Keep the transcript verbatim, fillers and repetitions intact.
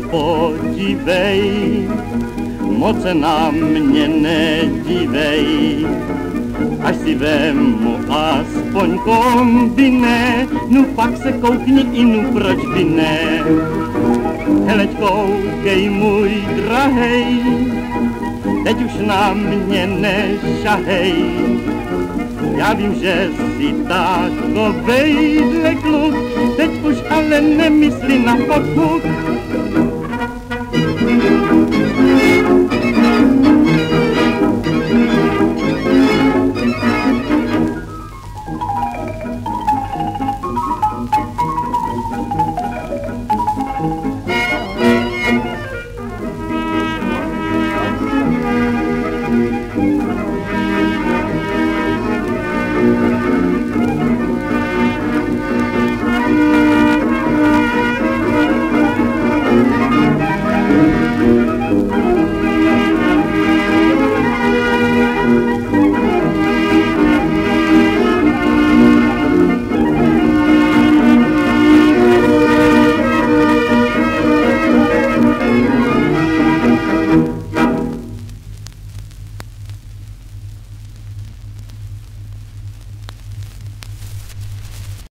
podívej, moc na mě nedívej, až si vemu aspoň kombiné, no pak se koukni i no proč by ne. Heleď koukej můj drahej, teď už na mě nešahej, já vím, že jsi takovejhle kluk, teď už ale nemyslí na podpuk.